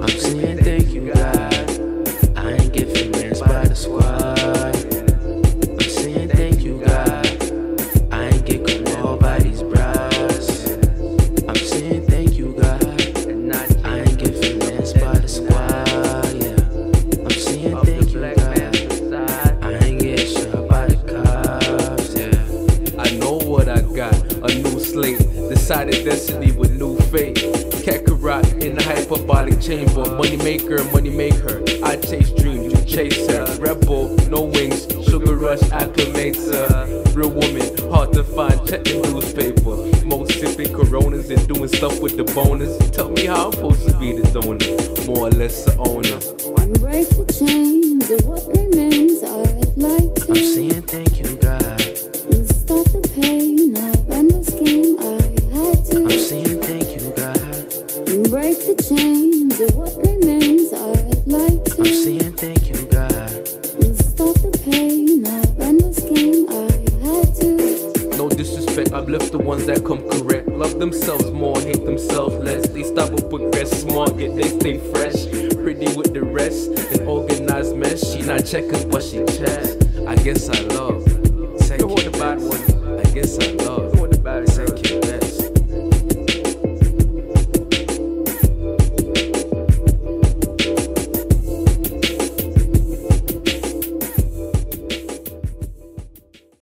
I'm saying thank you, God. I ain't get financed by the squad. I'm saying thank you, God. I ain't get called by these bras. I'm saying thank you, God. I ain't get financed by the squad. Yeah. I'm saying thank you, God. I ain't get shot by the cops. Yeah. I know what I got, a new slate, decided destiny with new fate. Kakarot in the hyperbolic chamber, money maker, money maker. I chase dreams, you chase her. Rebel, no wings, sugar rush acclimates her. Real woman, hard to find, check the newspaper. Most sipping Coronas and doing stuff with the bonus. Tell me how I'm supposed to be the donor, more or less the owner. Break the chains of what remains. I'd like to. I'm saying thank you, God. Stop the pain of endless game. I had to. I'm saying thank you, God. Break the chains of what remains. I'd like to. I'm saying thank you, God. Stop the pain of endless game. I had to. No disrespect, uplift the ones that come correct. Love themselves more, hate themselves less. They stop and progress smart, yet they stay fresh. Pretty with the rest, an organized mess. She not checkers, but she checks. I guess I love. Second, the bad one. I guess I love.